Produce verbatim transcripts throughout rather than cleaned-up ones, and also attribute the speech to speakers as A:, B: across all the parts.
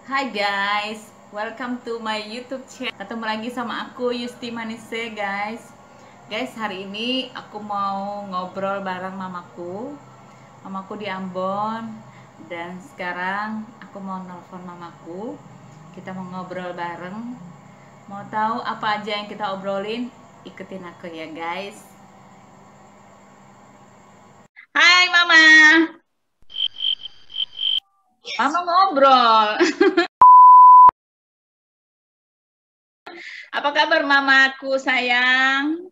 A: Hai guys, welcome to my YouTube channel. Ketemu lagi sama aku Yusti Manise guys. Guys, hari ini aku mau ngobrol bareng mamaku. Mamaku di Ambon. Dan sekarang aku mau nelpon mamaku. Kita mau ngobrol bareng. Mau tahu apa aja yang kita obrolin? Ikutin aku ya guys. Hai mama. Mama ngobrol. Apa kabar mamaku sayang?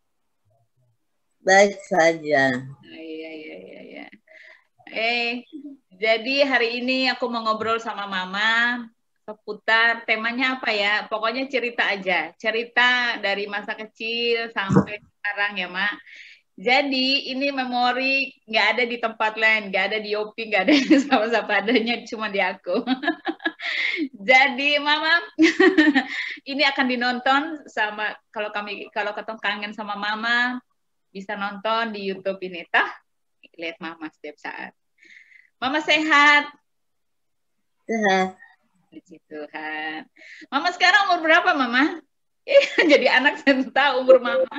B: Baik saja.
A: Iya, iya, iya, iya. Eh, jadi hari ini aku mau ngobrol sama Mama seputar temanya apa ya? Pokoknya cerita aja, cerita dari masa kecil sampai sekarang ya, Mak. Jadi ini memori nggak ada di tempat lain, nggak ada di Yopi, nggak ada sama siapa adanya cuma di aku. Jadi Mama, ini akan dinonton sama kalau kami kalau ketemu kangen sama Mama bisa nonton di YouTube ini, tah lihat Mama setiap saat. Mama sehat.
B: Sehat.
A: Puji Tuhan. Mama sekarang umur berapa, Mama? Eh, jadi anak saya tahu umur Mama.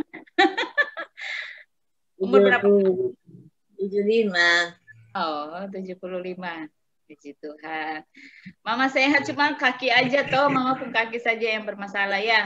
A: Umur berapa?
B: tujuh puluh lima.
A: Oh, tujuh puluh lima. Puji Tuhan. Mama sehat, cuma kaki aja toh. Mama pun kaki saja yang bermasalah ya.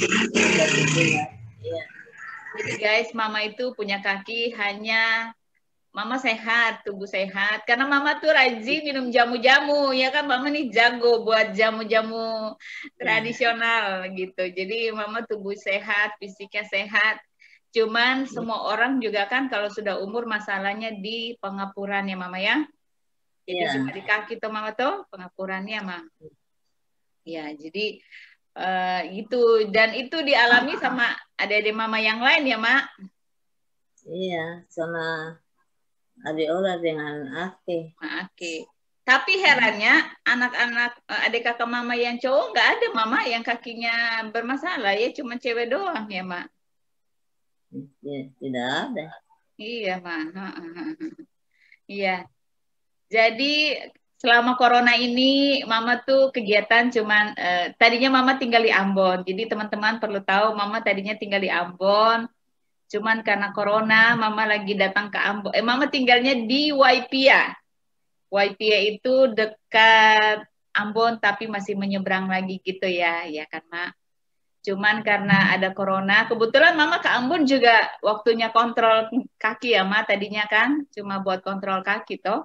B: Iya.
A: Jadi guys, Mama itu punya kaki hanya Mama sehat, tubuh sehat. Karena Mama tuh rajin minum jamu-jamu, ya kan? Mama nih jago buat jamu-jamu tradisional gitu. Jadi Mama tubuh sehat, fisiknya sehat. Cuman semua orang juga kan kalau sudah umur masalahnya di pengapuran ya Mama ya. Jadi
B: Iya.
A: cuma di kaki tuh Mama tuh pengapurannya Mama. Ya, jadi uh, gitu. Dan itu dialami sama adik-adik Mama yang lain ya, Mak?
B: Iya, sama adik Ola dengan Aki.
A: Oke. Tapi herannya anak-anak adik kakak mama yang cowok nggak ada mama yang kakinya bermasalah ya, cuma cewek doang ya mak.
B: Ya, tidak ada.
A: Iya mak. Iya. Jadi selama corona ini mama tuh kegiatan cuman eh, tadinya mama tinggal di Ambon. Jadi teman-teman perlu tahu mama tadinya tinggal di Ambon. Cuman karena corona mama lagi datang ke Ambon. Eh mama tinggalnya di Waipia. Waipia itu dekat Ambon tapi masih menyeberang lagi gitu ya, ya kan Mak. Cuman karena ada corona, kebetulan Mama ke Ambon juga waktunya kontrol kaki ya Mak tadinya kan, cuma buat kontrol kaki toh,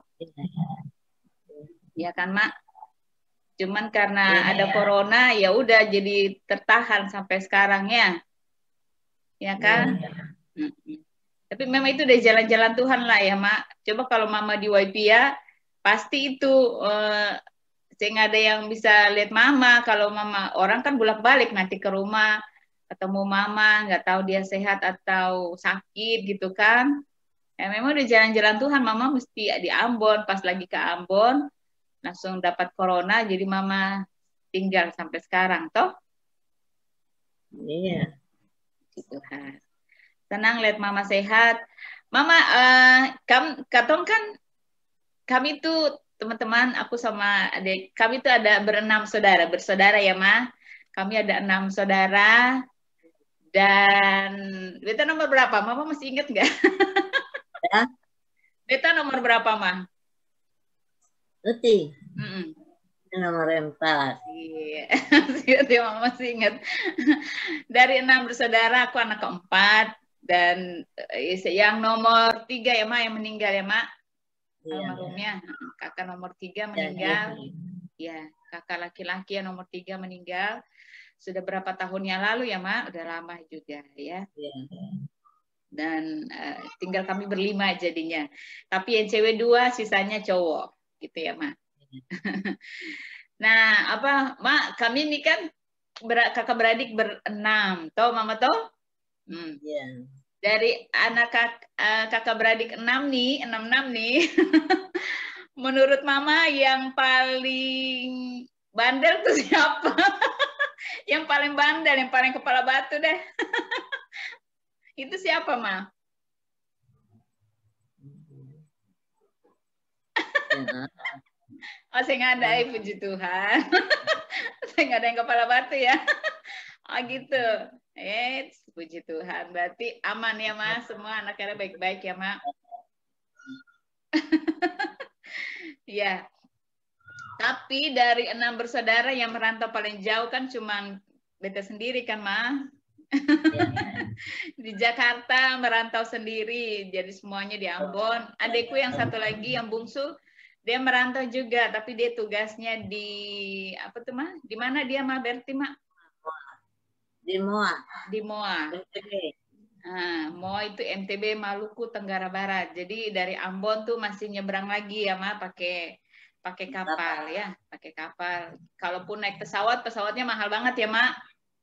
A: ya kan Mak. Cuman karena ada corona ya udah jadi tertahan sampai sekarang ya, ya kan. Hmm. Tapi memang itu udah jalan-jalan Tuhan lah ya Mak. Coba kalau Mama di Waipia pasti itu eh, saya nggak ada yang bisa lihat mama. Kalau mama orang kan bolak-balik nanti ke rumah ketemu mama, nggak tahu dia sehat atau sakit gitu kan. Ya memang udah jalan-jalan Tuhan, mama mesti di Ambon. Pas lagi ke Ambon langsung dapat corona, jadi mama tinggal sampai sekarang toh.
B: Iya.
A: Tuhan. Tenang lihat mama sehat. Mama, uh, kam, katong kan kami tuh teman-teman, aku sama adik, kami tuh ada berenam saudara, bersaudara ya, Ma. Kami ada enam saudara, dan Beta nomor berapa? Mama masih inget nggak?
B: Ya.
A: Beta nomor berapa, Ma?
B: Ngerti.
A: Mm -mm.
B: Nomor empat.
A: Iya, dia Mama masih inget. Dari enam bersaudara, aku anak keempat, dan yang nomor tiga ya, Ma, yang meninggal ya, Ma.
B: Iya.
A: Almarhumnya, kakak nomor tiga meninggal. Ya, ya, kakak laki-laki yang nomor tiga meninggal. Sudah berapa tahun yang lalu ya, Mak? Udah lama juga ya.
B: Ya.
A: Dan uh, tinggal kami berlima jadinya. Tapi yang cewek dua, sisanya cowok. Gitu ya, Mak. Nah, apa, Mak, kami ini kan ber kakak beradik berenam. Tahu, Mama tahu? Hmm.
B: Ya.
A: Dari anak kak, uh, kakak beradik enam nih, enam enam nih. Menurut Mama yang paling bandel tuh siapa? Yang paling bandel, yang paling kepala batu deh. Itu siapa, Ma?
B: Ya.
A: Oh, saya nggak ada, eh, puji Tuhan. Saya nggak ada yang kepala batu ya. Oh gitu. Eh, puji Tuhan. Berarti aman ya, Mas. Semua anak-anak baik-baik ya, Mak. Ya. Tapi dari enam bersaudara yang merantau paling jauh kan cuma beta sendiri kan, Ma?
B: Ya.
A: Di Jakarta merantau sendiri, jadi semuanya di Ambon. Adikku yang satu lagi yang bungsu, dia merantau juga, tapi dia tugasnya di apa tuh, Ma? Di mana dia, Ma Berti, Ma?
B: Di Moa.
A: Di Moa.
B: M T B.
A: Nah, Moa itu M T B Maluku Tenggara Barat. Jadi dari Ambon tuh masih nyebrang lagi ya, Ma, pakai pakai kapal ya, pakai kapal. Kalaupun naik pesawat, pesawatnya mahal banget ya, Ma?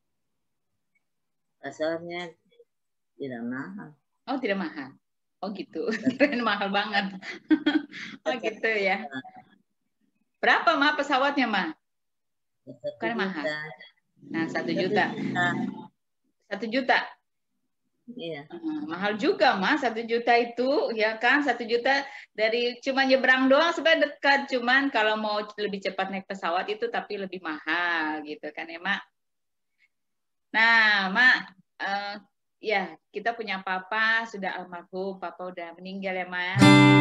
B: Asalnya tidak mahal.
A: Oh, tidak mahal. Oh gitu, keren mahal banget. Oh gitu ya. Berapa, Ma, pesawatnya, Ma? Bukan mahal. Nah, satu juta. Satu juta.
B: Iya.
A: Uh, mahal juga, Mas, satu juta itu, ya kan? Satu juta dari cuma nyebrang doang sebenarnya dekat, cuman kalau mau lebih cepat naik pesawat itu tapi lebih mahal gitu kan ya, Mak. Nah, Mak, uh, ya kita punya papa sudah almarhum, papa udah meninggal ya, Mak.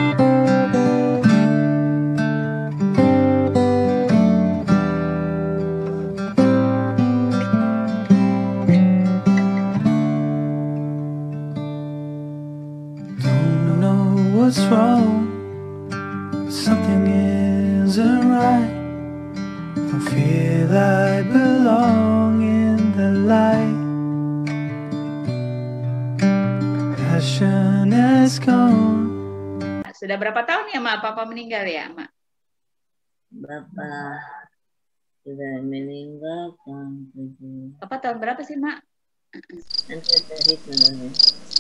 C: What's wrong? Something isn't right. I feel I belong in the light. Passion has gone.
A: Sudah berapa tahun ya, Mak, papa meninggal ya, Mak?
B: Bapak sudah meninggal tahun tujuh.
A: Papa tahun berapa sih, Mak?
B: Nanti tadi sebenarnya.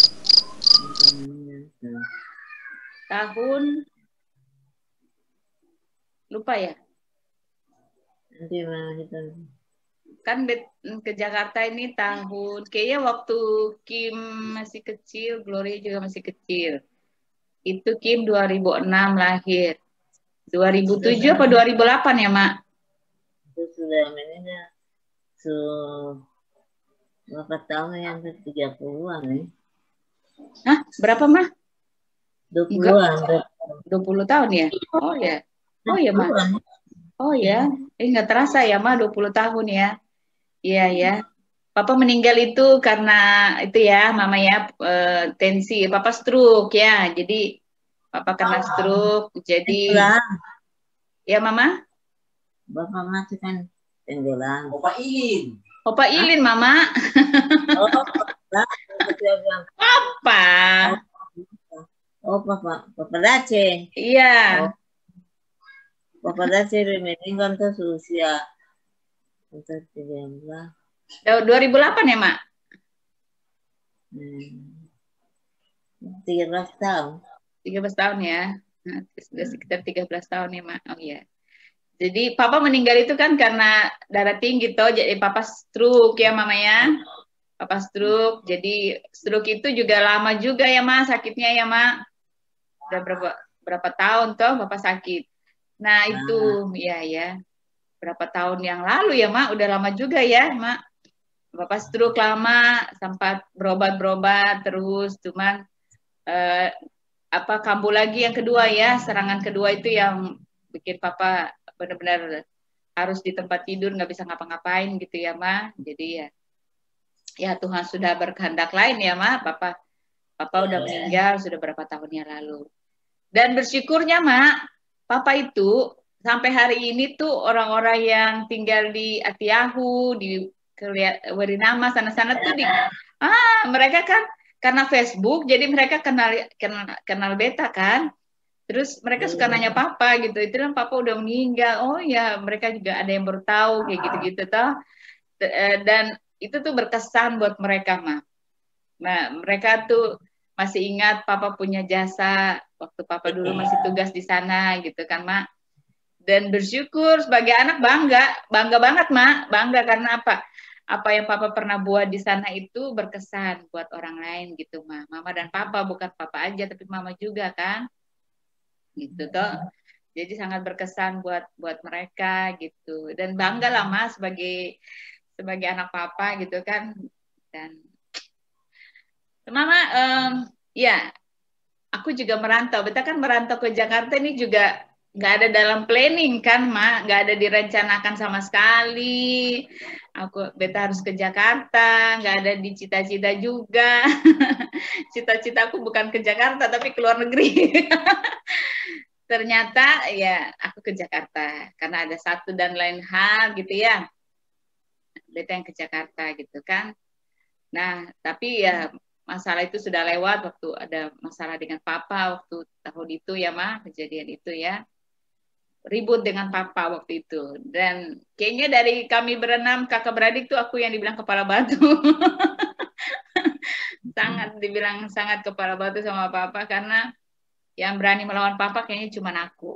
A: Tahun lupa ya.
B: Nanti malah itu.
A: Kan ke Jakarta ini tahun kayaknya waktu Kim masih kecil, Gloria juga masih kecil. Itu Kim dua ribu enam lahir. dua ribu tujuh apa dua ribu delapan ya, Mak?
B: Itu sudah meninggal. So, berapa tahun yang ke tiga puluhan nih?
A: Hah? Berapa, Mah?
B: dua puluhan.
A: dua puluh tahun ya? Oh ya. Oh ya, Mah. Oh ya. Eh nggak terasa ya, Mah, dua puluh tahun ya. Iya ya. Papa meninggal itu karena itu ya, Mama ya, eh, tensi, Papa stroke ya. Jadi Papa kena stroke. Jadi ya, Mama.
B: Bapak mati kan tenggelam.
D: Opa Ilin.
A: Opa Ilin, Mama.
B: Oh,
A: Papa.
B: Oh, Papa, Papa Dace.
A: Iya.
B: Oh, Papa Dace meninggal tuh usia untuk tiga belas.
A: dua ribu delapan ya, Mak?
B: Hmm. tiga belas tahun.
A: tiga belas tahun ya. Nah, sudah sekitar tiga belas tahun ya, Mak. Oh iya. Jadi Papa meninggal itu kan karena darah tinggi toh, jadi Papa stroke ya, Mama ya. Papa stroke. Jadi stroke itu juga lama juga ya, Mak, sakitnya ya, Mak. Udah berapa berapa tahun toh Papa sakit. Nah, itu ya ya. Berapa tahun yang lalu ya, Mak? Udah lama juga ya, Mak. Bapak stroke lama, sempat berobat-berobat terus, cuman eh, apa kambuh lagi yang kedua ya, serangan kedua itu yang bikin Papa benar-benar harus di tempat tidur, nggak bisa ngapa-ngapain gitu ya, Ma. Jadi ya, ya Tuhan sudah berkehendak lain ya, Ma. Papa, Papa udah meninggal sudah berapa tahun yang lalu. Dan bersyukurnya, Ma, Papa itu sampai hari ini tuh orang-orang yang tinggal di Atiahu, di Werinama sana-sana tuh di ah mereka kan karena Facebook jadi mereka kenal kenal kenal beta kan. Terus mereka suka nanya Papa gitu. Itu kan Papa udah meninggal. Oh ya, mereka juga ada yang baru tahu kayak gitu-gitu toh. Dan itu tuh berkesan buat mereka, mah. Nah, mereka tuh masih ingat Papa punya jasa waktu Papa dulu masih tugas di sana gitu kan, Mak. Dan bersyukur sebagai anak bangga, bangga banget, Mak. Bangga karena apa? Apa yang Papa pernah buat di sana itu berkesan buat orang lain gitu, Ma. Mama dan Papa, bukan Papa aja tapi Mama juga kan. Gitu toh. Jadi sangat berkesan buat buat mereka gitu. Dan bangga lah Mas sebagai sebagai anak papa gitu kan. Dan Mama, um, ya aku juga merantau. Beta kan merantau ke Jakarta ini juga nggak ada dalam planning kan, Mak. Nggak ada direncanakan sama sekali. Aku beta harus ke Jakarta, nggak ada di cita-cita juga. Cita-citaku bukan ke Jakarta, tapi ke luar negeri. Ternyata ya aku ke Jakarta karena ada satu dan lain hal gitu ya. Beta yang ke Jakarta gitu kan. Nah, tapi ya masalah itu sudah lewat waktu ada masalah dengan papa waktu tahun itu ya Ma, kejadian itu ya. Ribut dengan papa waktu itu. Dan kayaknya dari kami berenam kakak beradik tuh aku yang dibilang kepala batu. Sangat dibilang sangat kepala batu sama papa karena yang berani melawan papa kayaknya cuma aku.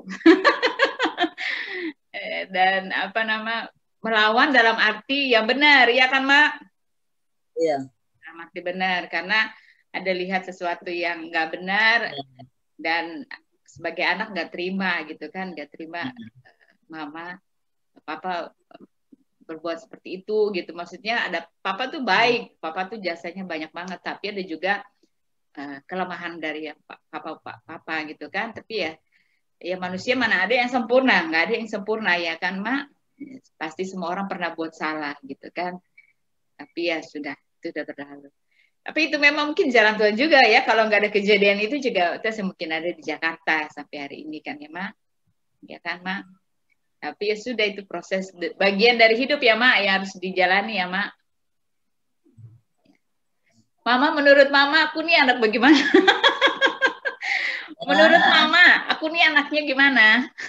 A: Dan apa nama melawan dalam arti yang benar, ya kan Mak?
B: Iya.
A: Arti benar karena ada lihat sesuatu yang nggak benar dan sebagai anak nggak terima gitu kan, nggak terima mama papa berbuat seperti itu gitu. Maksudnya ada papa tuh baik, papa tuh jasanya banyak banget, tapi ada juga uh, kelemahan dari ya, papa papa gitu kan. Tapi ya ya manusia mana ada yang sempurna, nggak ada yang sempurna ya kan Mak. Pasti semua orang pernah buat salah gitu kan. Tapi ya sudah, itu sudah berlalu. Tapi itu memang mungkin jalan Tuhan juga ya. Kalau nggak ada kejadian itu juga kita mungkin ada di Jakarta sampai hari ini kan ya Mak. Ya kan Mak. Tapi ya sudah itu proses bagian dari hidup ya Mak yang harus dijalani ya Mak. Mama, menurut Mama aku nih anak bagaimana? Menurut Mama aku nih anaknya gimana?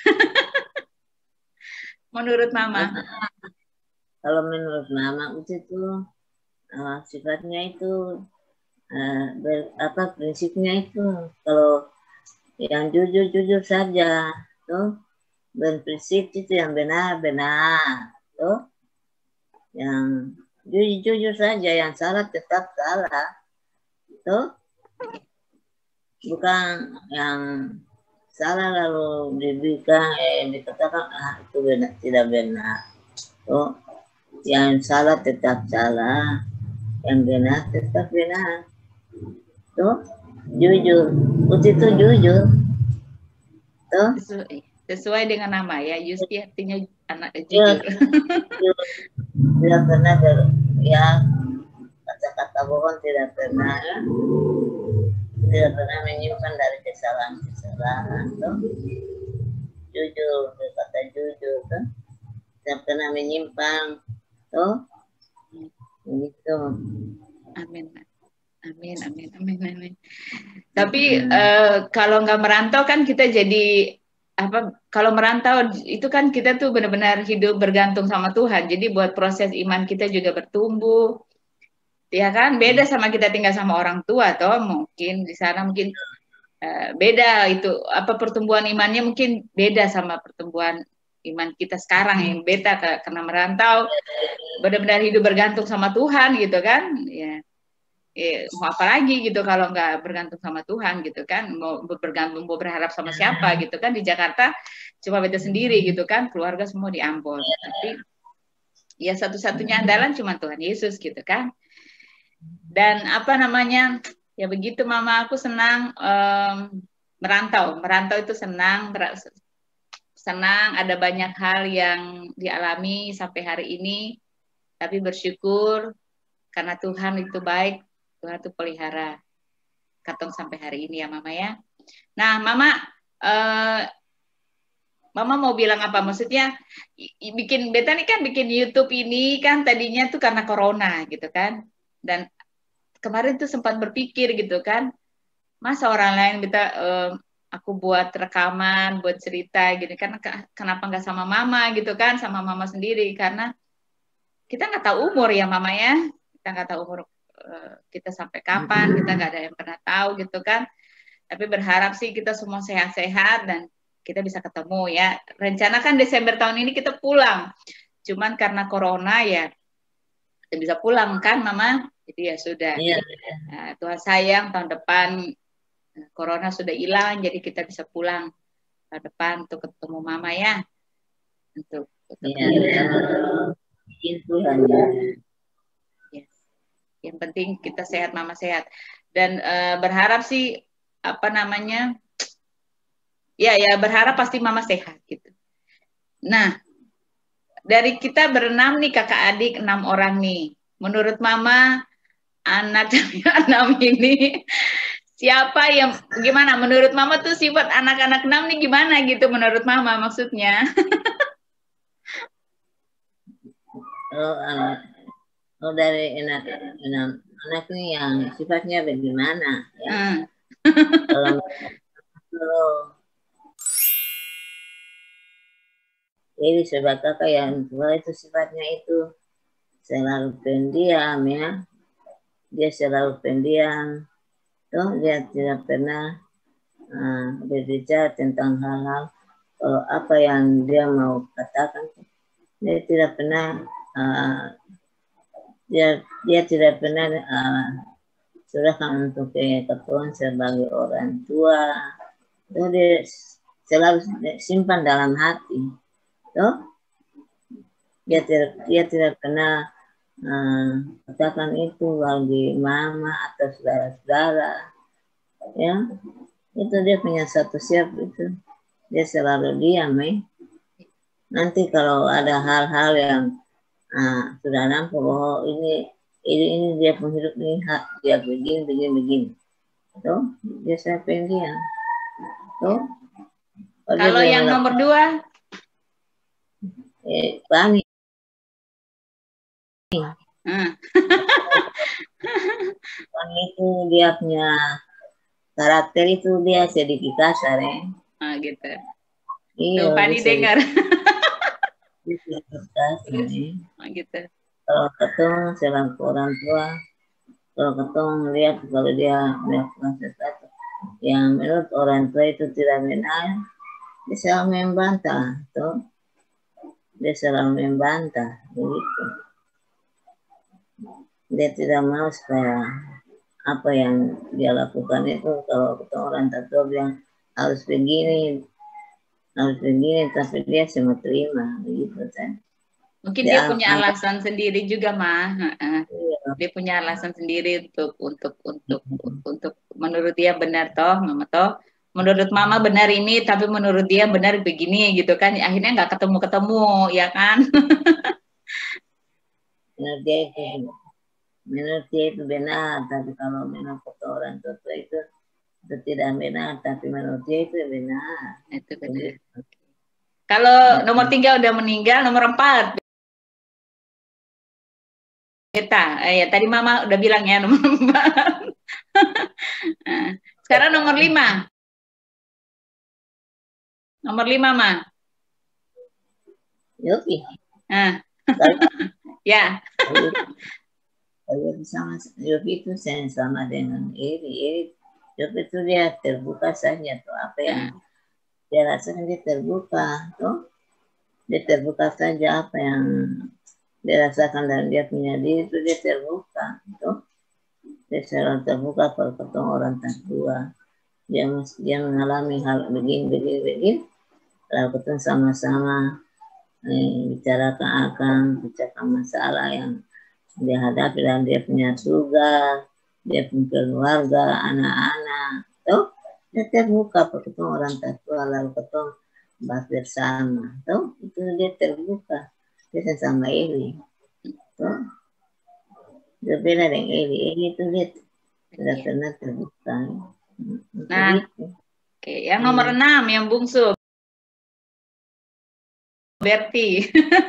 A: Menurut Mama?
B: Kalau menurut Mama itu uh, sifatnya itu uh, ber, apa prinsipnya itu kalau yang jujur-jujur saja tuh, berprinsip itu yang benar-benar tuh, yang jujur-jujur saja, yang salah tetap salah tuh, bukan yang salah lalu diberikan eh dikatakan ah itu benar tidak benar tuh. Yang salah tetap salah, yang benar tetap benar. Tuh, jujur. Putih itu jujur. Tuh.
A: Sesuai, sesuai dengan nama ya, Yusti artinya anak jujur.
B: Tidak pernah ber, ya kata-kata bohong tidak pernah, tidak pernah menyimpan dari kesalahan-kesalahan. Tuh, jujur, berkata jujur. Tuh, tidak pernah menyimpan. Tuh, gitu.
A: Amin, amin, amin, amin, amin. Tapi hmm. uh, kalau nggak merantau kan kita jadi apa? Kalau merantau itu kan kita tuh benar-benar hidup bergantung sama Tuhan. Jadi buat proses iman kita juga bertumbuh, ya kan? Beda sama kita tinggal sama orang tua, toh mungkin di sana mungkin uh, beda itu apa pertumbuhan imannya mungkin beda sama pertumbuhan iman kita sekarang yang beta karena merantau benar-benar hidup bergantung sama Tuhan gitu kan ya, ya mau apa lagi gitu kalau nggak bergantung sama Tuhan gitu kan, mau bergantung mau berharap sama siapa gitu kan. Di Jakarta cuma beta sendiri gitu kan, keluarga semua di Ambon, tapi ya satu-satunya andalan cuma Tuhan Yesus gitu kan. Dan apa namanya ya begitu Mama, aku senang um, merantau merantau itu senang senang, ada banyak hal yang dialami sampai hari ini, tapi bersyukur karena Tuhan itu baik, Tuhan itu pelihara katong sampai hari ini ya Mama ya. Nah Mama, eh, Mama mau bilang apa? Maksudnya bikin beta nih kan bikin YouTube ini kan tadinya tuh karena corona gitu kan, dan kemarin tuh sempat berpikir gitu kan, masa orang lain beta eh, aku buat rekaman, buat cerita gitu kan, kenapa nggak sama Mama gitu kan, sama Mama sendiri, karena kita nggak tahu umur ya Mama ya, kita nggak tahu umur uh, kita sampai kapan, kita nggak ada yang pernah tahu gitu kan. Tapi berharap sih kita semua sehat-sehat dan kita bisa ketemu ya. Rencana kan Desember tahun ini kita pulang, cuman karena corona ya kita bisa pulang kan Mama, jadi ya sudah.
B: Iya.
A: Nah, Tuhan sayang tahun depan corona sudah hilang, jadi kita bisa pulang tahun depan untuk ketemu Mama ya. Untuk
B: Iya, itu hanya.
A: Yes. Yang penting kita sehat, Mama sehat. Dan uh, berharap sih apa namanya? Ya ya berharap pasti Mama sehat gitu. Nah, dari kita berenam nih kakak adik enam orang nih. Menurut Mama anak enam ini siapa yang gimana? Menurut Mama tuh sifat anak-anak enam nih gimana gitu menurut Mama maksudnya?
B: Oh, anak, oh dari anak, anak, anak ini yang sifatnya bagaimana? Ya?
A: Hmm.
B: Kalau kalau jadi sebab kakak yang tua itu sifatnya itu selalu pendiam ya, dia selalu pendiam, toh dia tidak pernah uh, berbicara tentang hal-hal uh, apa yang dia mau katakan, dia tidak pernah uh, dia dia tidak pernah uh, serahkan untuk ketahuan sebagai orang tua, toh dia selalu simpan dalam hati, toh dia tidak dia tidak pernah uh, katakan itu bagi mama atau saudara-saudara, ya itu dia punya satu siap itu dia selalu diam eh. Nanti kalau ada hal-hal yang uh, sudah nampak bahwa ini ini ini dia penghidup ini hak dia begini begini begini, tuh dia siapin dia, tuh
A: kalau yang nomor dua
B: eh Bani.
A: Hmm.
B: itu dia punya karakter itu dia sedikit kasar ya.
A: Ah gitu.
B: Iya.
A: Tuh Pani dengar.
B: Kasar, ya.
A: Ah gitu.
B: Kalau ketemu selaku orang tua, kalau ketemu lihat kalau dia melakukan sesuatu yang menurut orang tua itu tidak benar, dia selalu membantah, tuh dia selalu membantah, begitu. Dia tidak mau supaya apa yang dia lakukan itu kalau ketemu orang tua bilang harus begini, harus begini, tapi dia semua terima, begitu kan.
A: Mungkin dia, dia punya alasan sendiri juga, mah. Iya. Dia punya alasan sendiri untuk untuk untuk hmm. untuk menurut dia benar toh, Mama toh. Menurut Mama benar ini, tapi menurut dia benar begini gitu kan. Akhirnya nggak ketemu-ketemu, ya kan?
B: Menurut dia itu, menurut dia itu benar, tapi kalau menurut orang tua itu itu tidak benar, tapi menurut dia itu benar.
A: Itu benar. Oke. Kalau nomor tiga udah meninggal, nomor empat. Beta, eh, ya tadi Mama udah bilang ya nomor empat. Nah, sekarang nomor lima. Nomor lima, Ma.
B: Yopi.
A: Nah. Ya.
B: Yopi sama Yopi itu sama dengan Iri. Iri Yopi itu dia terbuka saja tuh apa yang hmm. dia rasakan, dia terbuka tuh. Dia terbuka saja apa yang dia rasakan dan dia punya diri itu dia terbuka, tuh. Dia selalu terbuka kalau ketemu orang tua. Dia dia mengalami hal begini, begini, begini. Lalu ketemu sama-sama eh, bicarakan akan bicarakan masalah yang dia hadapi dan dia punya tugas, dia punya keluarga, anak-anak, tuh. Dia terbuka kalau ketemu orang tua lalu ketemu bahas bersama, tuh. Itu dia terbuka. Dia sama ini, tuh. Dia beda dengan ini, ini tuh dia tidak pernah terbuka.
A: Nah, oke, okay. Yang nomor hmm. enam, yang bungsu, Berti.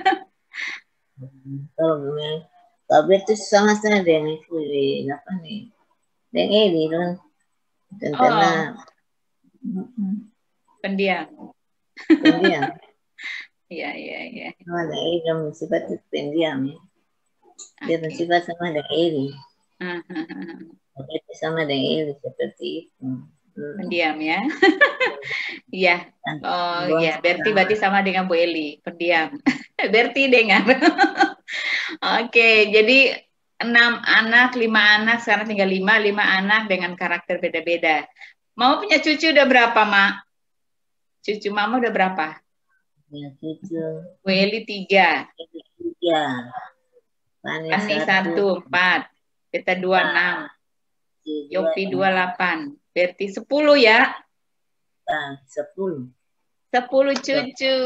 B: Kalau kalau Berti sama-sama dengan itu di apa nih? Dengan ini kan, karena
A: oh. pendiam.
B: Pendiam.
A: Iya, iya, iya.
B: Sama dengan Eri, kamu sifat itu pendiam ya. Dia okay. Bersifat sama dengan Eri. Uh-huh. Sama dengan Eri seperti itu. Hmm.
A: Pendiam ya. Iya. Oh iya, Berti berarti sama dengan Bu Eli, pendiam. Berti dengar. Oke, okay, jadi enam anak, lima anak, sekarang tinggal lima, lima anak dengan karakter beda-beda. Mau punya cucu udah berapa, Mak? Cucu mama udah berapa?
B: Ya cucu.
A: Bu Eli tiga.
B: Tiga. Pani
A: Ani
B: satu.
A: satu, empat. Kita dua, enam. Yopi dua, delapan. Berarti sepuluh ya?
B: Ah, sepuluh.
A: Sepuluh cucu.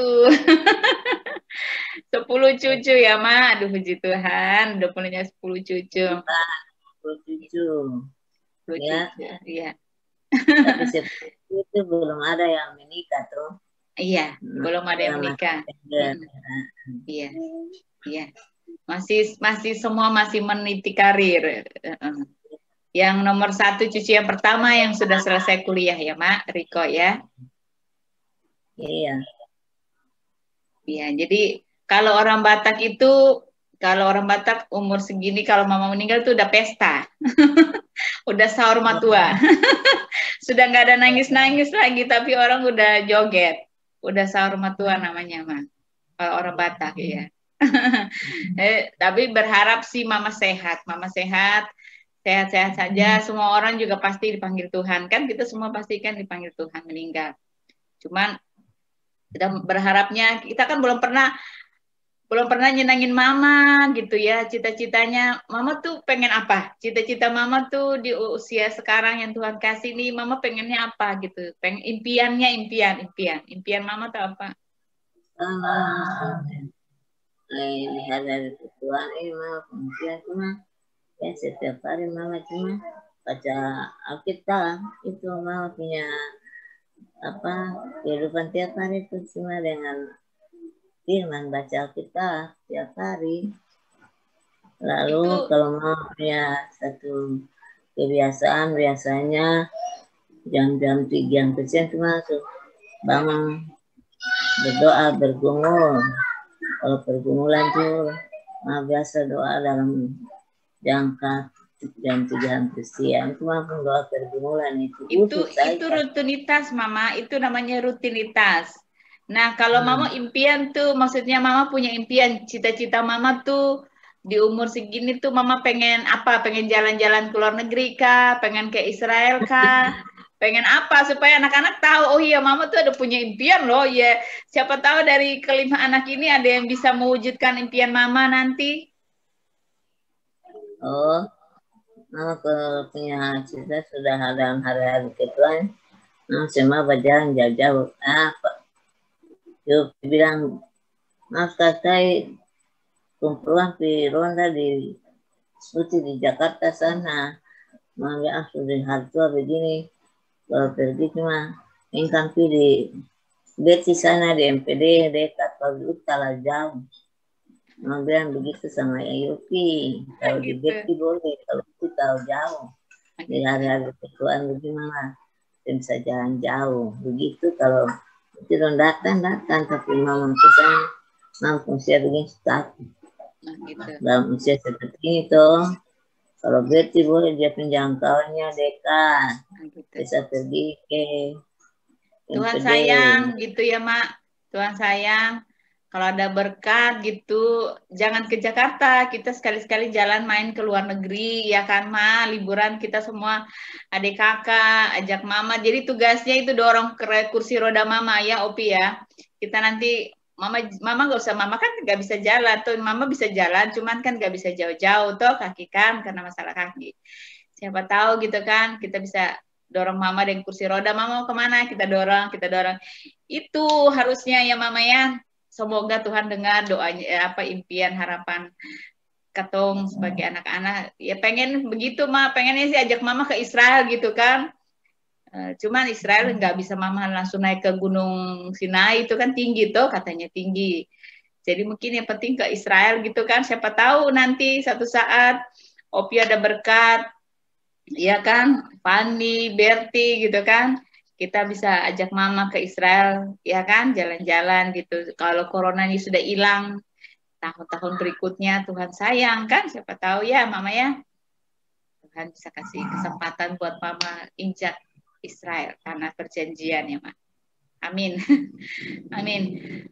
A: Sepuluh cucu ya, Ma. Aduh, puji Tuhan. Udah punya sepuluh cucu.
B: Sepuluh cucu.
A: Sepuluh
B: Ya.
A: cucu, iya.
B: Tapi sepuluh itu belum ada yang menikah tuh.
A: Iya, belum ada yang menikah. Hmm. Iya, iya. Masih masih semua masih meniti karir. Yang nomor satu cucu yang pertama yang sudah selesai kuliah ya, Mak, Riko ya.
B: Iya.
A: Iya, jadi kalau orang Batak itu, kalau orang Batak umur segini kalau mama meninggal tuh udah pesta. Udah sahur matua. Sudah nggak ada nangis-nangis lagi, tapi orang udah joget. Udah sahur matua namanya, Mak. Kalau orang Batak ya. eh, tapi berharap sih mama sehat, mama sehat, sehat-sehat saja. Semua orang juga pasti dipanggil Tuhan, kan kita semua pasti kan dipanggil Tuhan meninggal. Cuman kita berharapnya, kita kan belum pernah belum pernah nyenangin mama gitu ya. Cita-citanya mama tuh pengen apa? Cita-cita mama tuh di usia sekarang yang Tuhan kasih nih, mama pengennya apa gitu? Pengen impiannya impian, impian, impian mama tuh apa?
B: Ah, ini hari Tuhan ini mama impian cuma ya setiap hari mama cuma baca Alkitab itu mama punya apa kehidupan tiap hari itu cuma dengan firman baca Alkitab tiap hari. Lalu itu, kalau mau punya satu kebiasaan biasanya jam-jam tiga jam kecil cuma masuk bangun berdoa bergumul. Kalau pergumulan tuh nah biasa doa dalam jangka jam tiga sampai siang itu mampu doa pergumulan itu.
A: Itu itu rutinitas mama, itu namanya rutinitas. Nah kalau hmm. mama impian tuh, maksudnya mama punya impian, cita-cita mama tuh di umur segini tuh mama pengen apa? Pengen jalan-jalan ke luar negeri kah? Pengen ke Israel kah? Pengen apa supaya anak-anak tahu, oh iya mama tuh ada punya impian loh ya. Siapa tahu dari kelima anak ini ada yang bisa mewujudkan impian mama nanti.
B: Oh, mama kalau punya cita sudah dalam hari-hari ketuaan, mama semua berjalan jauh-jauh. Ah, Pak. Yuk bilang, maaf saya kumpulan di Ronda di Suci di Jakarta sana. Mama bilang sudah hari tua begini. Kalau pergi cuma ingkang di Beti sana di M P D dekat kalau kalah jauh. Mama bilang begitu sama Yopi. Kalau di Beti boleh, kalau itu tahu jauh. Di hari-hari ketuaan bagaimana? Bisa jalan jauh. Begitu kalau itu datang datang tapi mama pesan mampu usia begini start. Dalam usia seperti ini tuh. Kalau Betty boleh dia penjangkauannya dekat, bisa pergi ke
A: Tuhan sayang gitu ya Mak, Tuhan sayang. Kalau ada berkat gitu, jangan ke Jakarta, kita sekali-sekali jalan main ke luar negeri, ya kan Ma, liburan kita semua adik kakak, ajak mama. Jadi tugasnya itu dorong ke kursi roda mama ya Opi ya. Kita nanti Mama, mama nggak usah, mama kan nggak bisa jalan tuh, mama bisa jalan, cuman kan nggak bisa jauh-jauh tuh kaki kan karena masalah kaki. Siapa tahu gitu kan, kita bisa dorong mama dengan kursi roda, mama mau kemana, kita dorong, kita dorong. Itu harusnya ya mama ya. Semoga Tuhan dengar doanya, apa impian harapan Katong sebagai anak-anak. Ya pengen begitu mah, pengennya sih ajak mama ke Israel gitu kan. Cuman Israel nggak bisa mama langsung naik ke Gunung Sinai, itu kan tinggi tuh katanya tinggi. Jadi mungkin yang penting ke Israel gitu kan, siapa tahu nanti satu saat Opi ada berkat, ya kan, Fanny, Berti gitu kan, kita bisa ajak mama ke Israel, ya kan, jalan-jalan gitu. Kalau corona ini sudah hilang, tahun-tahun berikutnya Tuhan sayang kan, siapa tahu ya mama ya, Tuhan bisa kasih kesempatan buat mama injak Israel karena perjanjian ya Mak. Amin. Amin.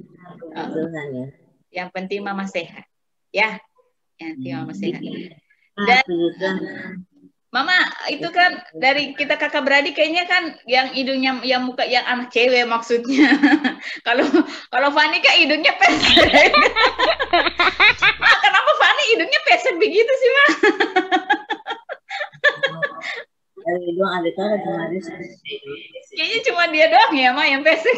B: Tuhan ya.
A: Yang penting mama sehat. Ya. Yang penting mama sehat. Dan Mama itu kan dari kita kakak beradik kayaknya kan yang hidungnya yang muka yang anak cewek maksudnya. Kalau kalau Fani kan hidungnya pesek. Ma, kenapa Fani hidungnya pesek begitu sih, Ma?
B: Dari hidung adik kakak cuma dia
A: Kayaknya cuma dia doang ya, Ma, yang pesek.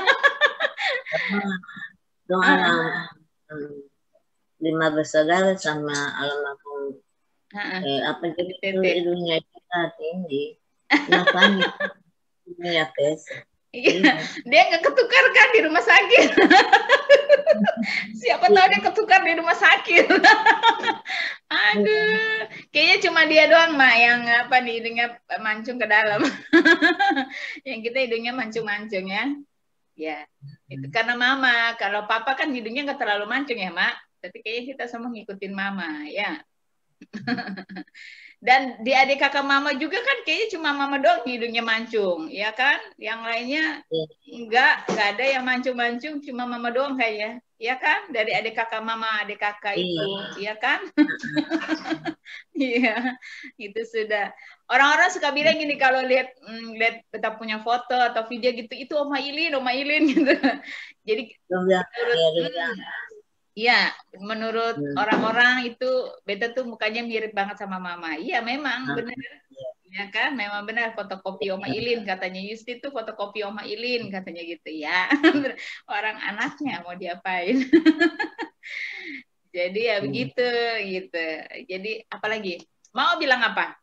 B: dong anak lima bersaudara sama almarhum eh, apa jadi itu hidungnya kita tinggi. Kenapa hidungnya pesek?
A: Iya, dia nggak ketukar kan di rumah sakit. Siapa tahu dia ketukar di rumah sakit. Aduh, kayaknya cuma dia doang, Mak, yang apa nih hidungnya mancung ke dalam. Yang kita hidungnya mancung-mancung ya. Ya, itu karena Mama. Kalau Papa kan hidungnya nggak terlalu mancung ya, Mak. Tapi kayaknya kita semua ngikutin Mama, ya. Dan di adik kakak Mama juga kan kayaknya cuma Mama doang hidungnya mancung, ya kan? Yang lainnya enggak, enggak ada yang mancung-mancung, cuma Mama doang kayaknya, ya kan? Dari adik kakak Mama, adik kakak itu, ya kan? Iya, itu sudah. Orang-orang suka bilang gini kalau lihat mm, lihat kita punya foto atau video gitu, itu Oma Ilin, Oma Ilin gitu. Jadi menurut Iya, menurut orang-orang hmm. itu beta tuh mukanya mirip banget sama Mama. Iya, memang nah, benar. Ya kan, memang benar fotokopi Oma Ilin katanya. Yusti itu fotokopi Oma Ilin katanya gitu ya. Orang anaknya mau diapain? Jadi ya hmm. begitu gitu. Jadi apalagi? Mau bilang apa?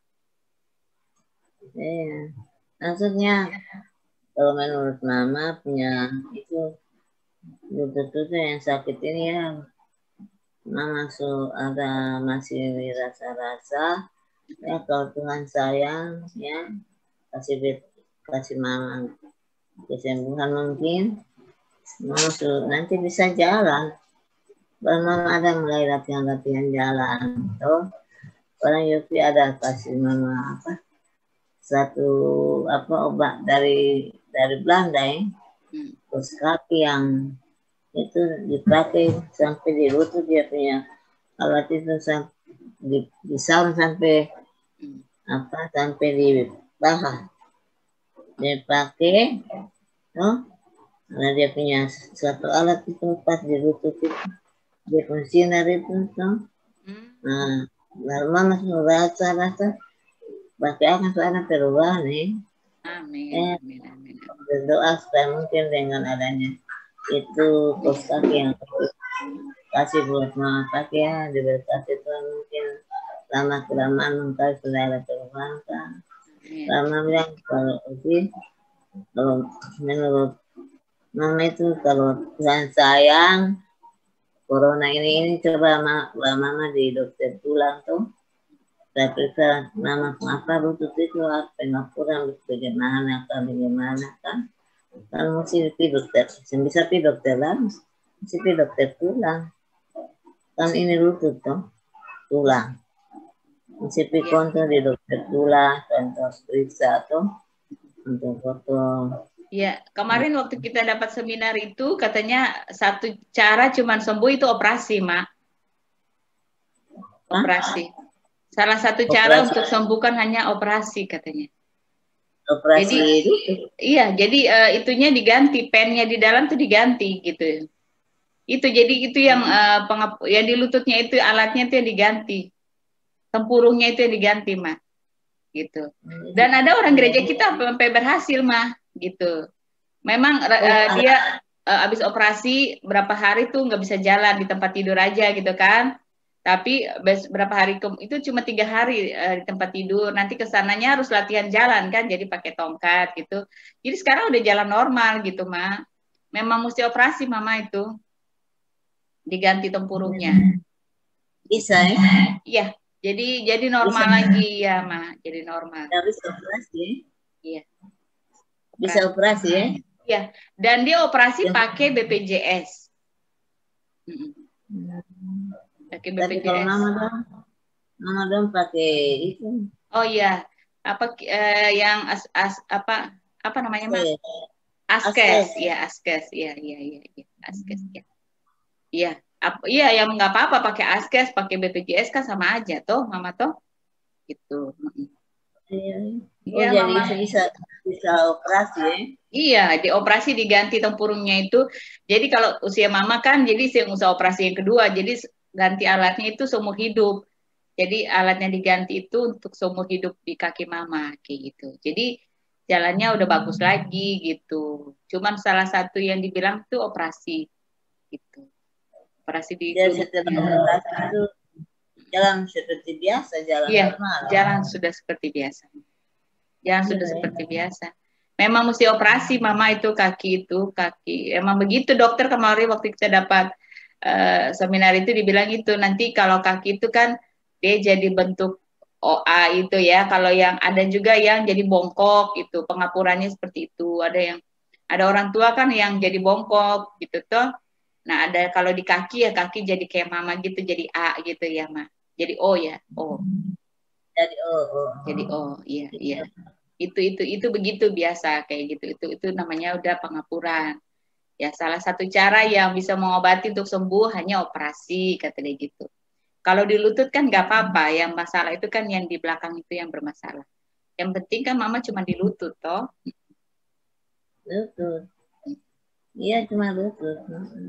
B: Iya. Maksudnya kalau menurut Mama punya itu lutut-lutut yang sakit ini ya, Mama so ada masih rasa-rasa ya kalau Tuhan sayang ya kasih kasih Mama kesembuhan mungkin Mama so nanti bisa jalan. Kalau Mama ada mulai latihan-latihan jalan tuh orang Yopi ada kasih Mama apa satu apa obat dari dari Belanda ya. Terus kaki yang itu dipakai sampai di lutut dia punya alat itu sampai di, di sound sampai apa sampai di paha dia pakai oh karena dia punya satu alat itu pas di lutut itu dia punya sinar itu tuh nah lalu Mama merasa rasa pakai akan soalnya perubahan nih.
A: Amin.
B: Eh,
A: amin, amin, amin.
B: Berdoa supaya mungkin dengan adanya itu kos kaki yang kasih buat Mama pakai ya diberkati Tuhan mungkin lama kelamaan mungkin sudah ada perubahan kan. Lama bilang kalau itu kalau menurut Mama itu kalau Tuhan sayang corona ini ini coba Mama, Mama di dokter tulang tuh. Saya periksa Mama apa lutut itu apa yang kurang bagaimana kan bagaimana kan kan mesti pergi dokter bisa pergi dokter lah mesti pergi dokter tulang kan ini lutut tuh tulang mesti pergi kontrol di dokter tulang kontrol periksa tuh untuk foto.
A: Ya kemarin waktu kita dapat seminar itu katanya satu cara cuman sembuh itu operasi Mak. Operasi. Hah? Salah satu operasi. Cara untuk sembuhkan hanya operasi katanya.
B: Operasi
A: jadi, itu? Iya, jadi uh, itunya diganti, pennya di dalam tuh diganti gitu. Itu jadi itu yang uh, pengap, yang di lututnya itu alatnya itu yang diganti, tempurungnya itu yang diganti Mah, gitu. Dan ada orang gereja kita sampai berhasil Mah, gitu. Memang uh, dia uh, habis operasi berapa hari tuh nggak bisa jalan di tempat tidur aja gitu kan. Tapi berapa hari ke, itu cuma tiga hari uh, di tempat tidur. Nanti kesananya harus latihan jalan kan, jadi pakai tongkat gitu. Jadi sekarang udah jalan normal gitu, Ma. Memang mesti operasi, Mama itu. Diganti tempurungnya.
B: Bisa ya?
A: Iya, jadi jadi normal bisa, lagi ya, Ma. Jadi normal.
B: Harus operasi.
A: Iya.
B: Bisa operasi ya?
A: Iya. Dan dia operasi ya. Pakai B P J S. Hmm. Pakai B P J S.
B: Tapi kalau Mama dong, Mama dong pakai itu.
A: Oh iya, apa eh, yang as, as apa apa namanya Mas? Askes, ya Askes, iya iya iya ya. Askes ya. Iya, apa iya yang nggak apa-apa pakai Askes, pakai B P J S kan sama aja toh, Mama toh. Gitu.
B: Iya. Oh,
A: Iya,
B: jadi
A: Mama.
B: bisa bisa operasi ya?
A: Iya, dioperasi diganti tempurungnya itu. Jadi kalau usia mama kan, jadi yang usaha operasi yang kedua, jadi ganti alatnya itu seumur hidup. Jadi alatnya diganti itu untuk seumur hidup di kaki mama, kayak gitu. Jadi jalannya udah bagus lagi gitu. Cuman salah satu yang dibilang tuh operasi gitu. Operasi di
B: Jadi setelah
A: lututnya.
B: operasi itu jalan seperti biasa, jalan
A: Iya,
B: normal.
A: jalan sudah seperti biasa. Jalan sudah
B: Iya.
A: seperti biasa. Memang mesti operasi mama itu kaki itu kaki. Emang begitu dokter kemarin waktu kita dapat uh, seminar itu dibilang itu nanti kalau kaki itu kan dia jadi bentuk O A itu ya. Kalau yang ada juga yang jadi bongkok itu pengapurannya seperti itu. Ada yang ada orang tua kan yang jadi bongkok gitu toh. Nah ada kalau di kaki ya kaki jadi kayak mama gitu jadi A gitu ya ma. Jadi O ya O.
B: Jadi oh, oh.
A: Jadi O iya iya. itu itu itu begitu biasa kayak gitu itu itu namanya udah pengapuran ya salah satu cara yang bisa mengobati untuk sembuh hanya operasi kata dia gitu kalau di lutut kan nggak apa-apa yang masalah itu kan yang di belakang itu yang bermasalah yang penting kan mama cuma di lutut toh
B: Lutut. Iya cuma lutut.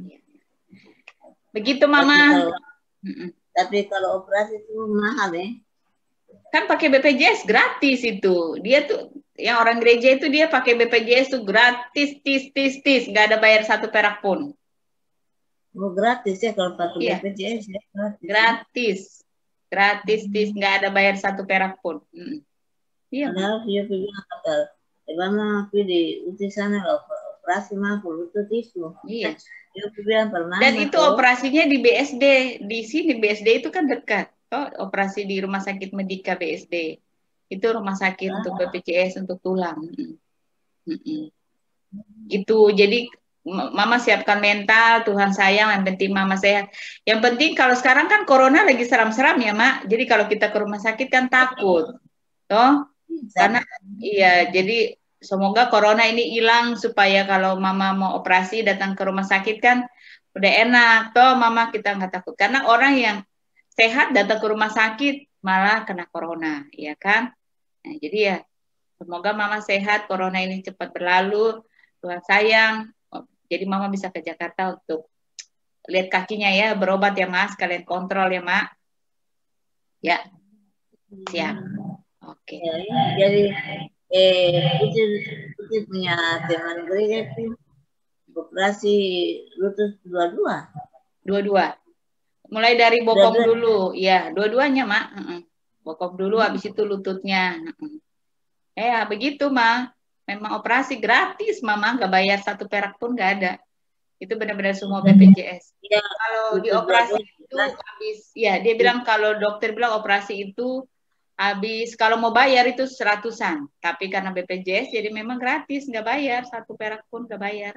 A: begitu mama
B: Tapi kalau,
A: Mm-mm.
B: tapi kalau operasi itu mahal ya.
A: Kan pakai B P J S gratis itu dia tuh yang orang gereja itu dia pakai B P J S tuh gratis tis tis tis nggak ada bayar satu perak pun.
B: Oh gratis ya kalau pakai
A: Iya.
B: B P J S ya gratis.
A: Gratis, gratis tis nggak ada bayar satu perak pun. Mm. Iya.
B: Padahal dia bilang kata, Mama di uti sana loh operasi mah lutut itu.
A: Iya.
B: Dia bilang pernah.
A: Dan itu tuh. Operasinya di B S D di sini B S D itu kan dekat. Oh, operasi di Rumah Sakit Medika B S D. Itu rumah sakit ah. untuk B P J S untuk tulang. Mm -mm. Itu jadi Mama siapkan mental, Tuhan sayang, yang penting Mama sehat. Yang penting kalau sekarang kan Corona lagi seram-seram ya, Mak. Jadi kalau kita ke rumah sakit kan takut. Toh? Karena iya, jadi semoga Corona ini hilang supaya kalau Mama mau operasi datang ke rumah sakit kan udah enak. Toh Mama kita nggak takut. Karena orang yang sehat datang ke rumah sakit malah kena Corona, ya kan? Nah, jadi ya semoga Mama sehat, Corona ini cepat berlalu. Tuhan sayang. Jadi Mama bisa ke Jakarta untuk lihat kakinya ya, berobat ya Mas, kalian kontrol ya Mak. Ya, siap. Oke.
B: Ya, ya. Jadi eh Putri, Putri punya teman gereja itu operasi lutut dua-dua.
A: Dua-dua. Mulai dari bokong dua -dua. dulu, ya dua-duanya Mak. Bokong dulu, hmm. habis itu lututnya. Eh, ya, begitu Mak. Memang operasi gratis, Mama nggak bayar satu perak pun nggak ada. Itu benar-benar semua B P J S. Ya, kalau di operasi itu habis, ya dia bilang kalau dokter bilang operasi itu habis kalau mau bayar itu seratusan. Tapi karena B P J S jadi memang gratis, nggak bayar satu perak pun nggak bayar.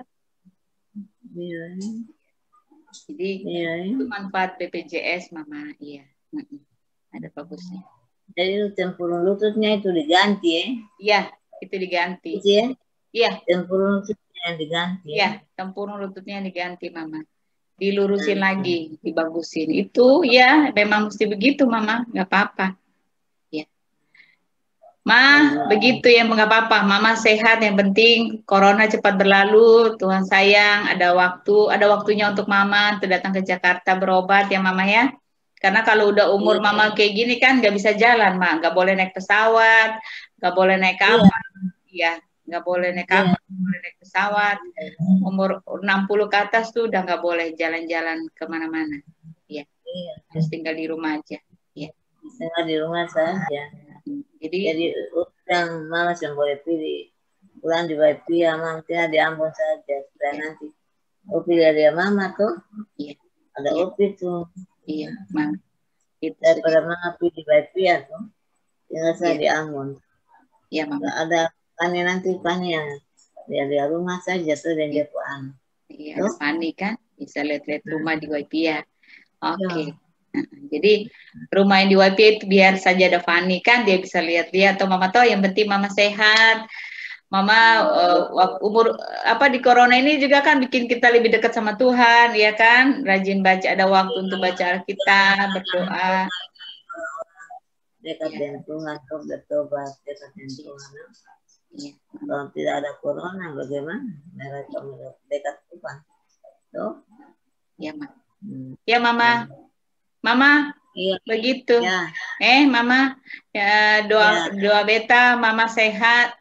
B: Iya.
A: Jadi iya. Itu manfaat B P J S, Mama. Iya, ada bagusnya.
B: Jadi tempurung lututnya itu diganti ya?
A: Iya. Itu diganti.
B: Itu ya?
A: Iya.
B: Tempurung lututnya yang diganti.
A: Iya, tempurung lututnya yang diganti, Mama. Dilurusin nah, lagi, dibagusin. Itu ya, memang mesti begitu, Mama. Nggak apa-apa. Ya. Ma, nah, begitu ya, nggak apa-apa. Mama sehat, yang penting Corona cepat berlalu. Tuhan sayang, ada waktu, ada waktunya untuk Mama untuk datang ke Jakarta berobat ya, Mama ya. Karena kalau udah umur iya. Mama kayak gini kan nggak bisa jalan, Ma. Nggak boleh naik pesawat, nggak boleh naik kapal, iya, nggak boleh naik kapal, nggak boleh naik pesawat. Umur enam puluh ke atas tuh udah nggak boleh jalan-jalan kemana-mana. Iya, terus tinggal di rumah aja. Iya.
B: Tinggal di rumah saja.
A: Jadi,
B: jadi yang Mama yang boleh pilih, pulang juga pilih, Mama tinggal di Ambon saja. Dan iya. nanti Opi dari Mama tuh, iya. ada iya. Opi tuh.
A: Iya, Mama.
B: Itu daripada Mama pilih di Baipia tuh, tinggal saya iya. di Ambon.
A: Iya, Mama.
B: Ada Pani nanti Pani yang dia di rumah saja tuh dan dia pulang.
A: Iya, ada Pani kan bisa lihat-lihat rumah di Waipia. Oke. Okay. Nah, jadi rumah yang di Waipia itu biar saja ada Pani kan dia bisa lihat-lihat atau Mama tahu yang penting Mama sehat. Mama uh, umur apa di Corona ini juga kan bikin kita lebih dekat sama Tuhan, ya kan? Rajin baca, ada waktu untuk baca Alkitab, berdoa.
B: dekat
A: Ya.
B: dengan Tuhan, kau bertobat dekat dengan Tuhan.
A: Ya.
B: Kalau tidak ada corona, bagaimana mereka dekat Tuhan? Tuh.
A: Ya, Ma.
B: Hmm.
A: Ya, Mama. Mama,
B: Iya.
A: begitu.
B: Ya.
A: Eh, Mama, ya doa
B: Ya.
A: doa beta, Mama sehat.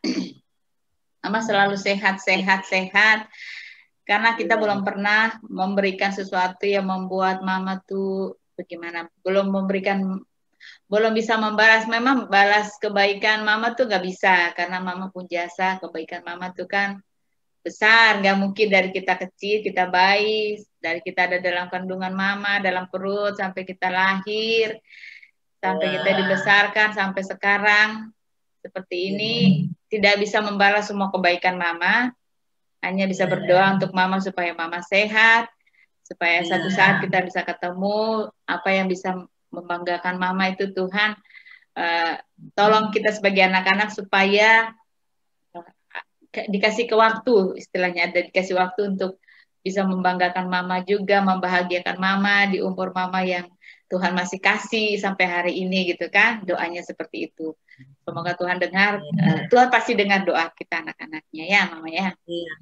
A: Mama selalu sehat, sehat, sehat. Karena kita
B: Iya.
A: belum pernah memberikan sesuatu yang membuat Mama tuh bagaimana? Belum memberikan, belum bisa membalas. Memang balas kebaikan Mama tuh gak bisa. Karena Mama pun jasa, kebaikan Mama tuh kan besar. Gak mungkin dari kita kecil, kita bayi. Dari kita ada dalam kandungan Mama, dalam perut, sampai kita lahir. Sampai
B: Ya.
A: kita dibesarkan, sampai sekarang. Seperti ini, tidak bisa membalas semua kebaikan Mama. Hanya bisa berdoa untuk Mama supaya Mama sehat, supaya
B: Ya.
A: satu saat kita bisa ketemu. Apa yang bisa membanggakan Mama itu Tuhan, uh, tolong kita sebagai anak-anak supaya uh, dikasih ke waktu, istilahnya ada dikasih waktu untuk bisa membanggakan Mama juga, membahagiakan Mama di umur Mama yang Tuhan masih kasih sampai hari ini gitu kan. Doanya seperti itu. Semoga Tuhan dengar, uh, Tuhan pasti dengar doa kita anak-anaknya ya Mama ya.
B: Iya.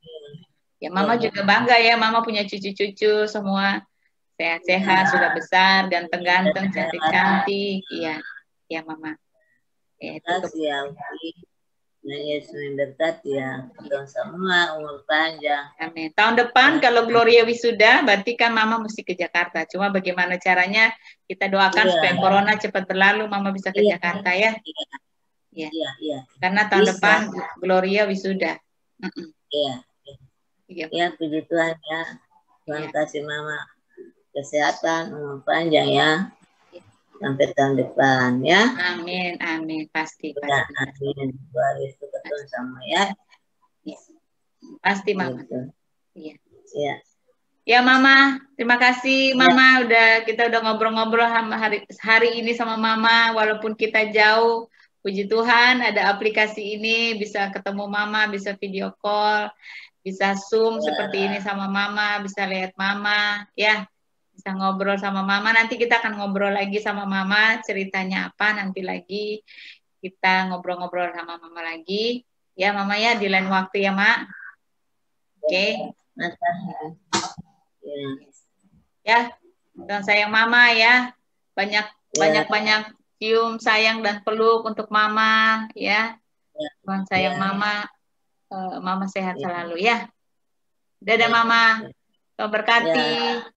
A: Ya Mama
B: Ya.
A: juga bangga ya, Mama punya cucu-cucu semua sehat-sehat, sudah besar, ganteng-ganteng, cantik-cantik. Iya, ya Mama. Ya, itu
B: Kasih ya, yang Yesus memberkati ya, kita semua umur panjang.
A: Amin. Tahun depan kalau Gloria wisuda, berarti kan Mama mesti ke Jakarta. Cuma bagaimana caranya kita doakan
B: Iya.
A: supaya Corona cepat berlalu, Mama bisa ke
B: Iya.
A: Jakarta ya.
B: Iya. Iya. Iya.
A: Karena tahun
B: Bisa.
A: depan Gloria wisuda. Mm-mm.
B: Iya.
A: Iya.
B: Ya, puji Tuhan ya. Tuhan
A: Iya.
B: kasih Mama kesehatan, umur panjang ya. Sampai tahun depan ya.
A: Amin, amin, pasti,
B: Ya,
A: pasti.
B: amin. Baris itu ketemu sama ya.
A: Ya. Pasti Mama.
B: Gitu.
A: Iya.
B: Ya.
A: Ya Mama, terima kasih
B: Ya.
A: Mama udah kita udah ngobrol-ngobrol hari hari ini sama Mama walaupun kita jauh. Puji Tuhan ada aplikasi ini bisa ketemu Mama, bisa video call, bisa Zoom
B: Ya.
A: seperti ini sama Mama, bisa lihat Mama, ya. Bisa ngobrol sama Mama. Nanti kita akan ngobrol lagi sama Mama, ceritanya apa nanti lagi kita ngobrol-ngobrol sama Mama lagi. Ya Mama ya, di lain waktu ya Mak. Oke. Okay.
B: Ya.
A: Ya, dan sayang Mama ya. Banyak
B: Ya.
A: banyak-banyak cium, sayang dan peluk untuk Mama ya.
B: Ya.
A: Tuhan sayang
B: Ya.
A: Mama. Uh, Mama sehat
B: Ya.
A: selalu ya. Dadah
B: Ya.
A: Mama. Tuhan berkati.
B: Ya.